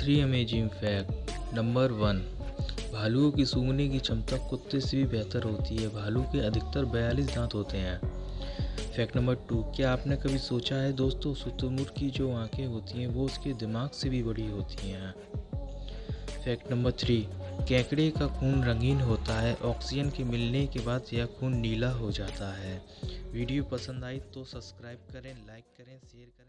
3 amazing fact. Number 1, भालुओं की सूंघने की क्षमता कुत्ते से भी बेहतर होती है। भालू के अधिकतर 42 दांत होते हैं। फैक्ट नंबर 2, क्या आपने कभी सोचा है दोस्तों, शुतुरमुर्ग की जो आंखें होती हैं वो उसके दिमाग से भी बड़ी होती हैं। फैक्ट नंबर 3, केकड़े का खून रंगीन होता है। ऑक्सीजन के मिलने के बाद यह खून नीला हो जाता है। वीडियो पसंद आई तो सब्सक्राइब करें, लाइक करें, शेयर करें।